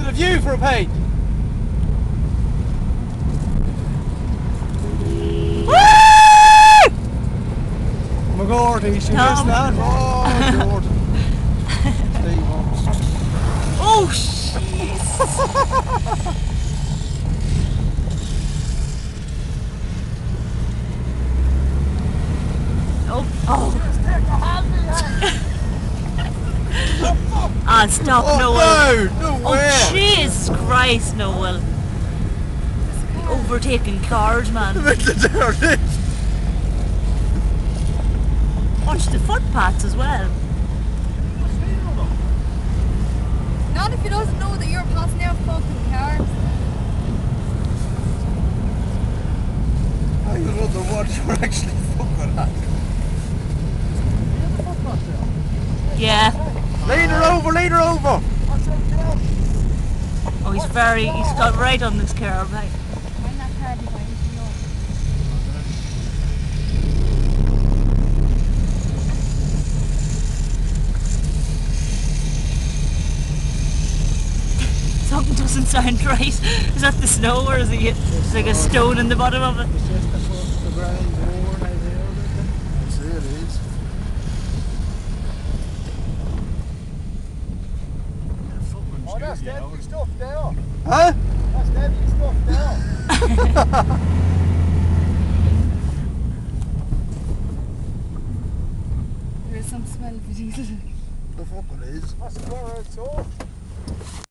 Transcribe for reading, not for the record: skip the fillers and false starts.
the view for a paint. McGorty, she missed that. Oh, Jordan. Steve Holmes. Oh, jeez. Oh. Ah, stop, Oh, Noel. no Oh, way. Jesus Christ, Noel. Overtaking cars, man. Watch the footpaths as well. Not if he doesn't know that you're passing out fucking cars. I don't know what you're actually fucking at. Yeah. Lean her over, lean her over. Oh, he's got right on this curve, right? Mind that car behind you, know. Something doesn't sound right. Is that the snow or is it like a stone in the bottom of it? It's just the ground worn out there. I see it is. Oh, that's deadly stuff there. Huh? That's deadly stuff there. There is some smell of diesel. The fuck it is. That's where it's all.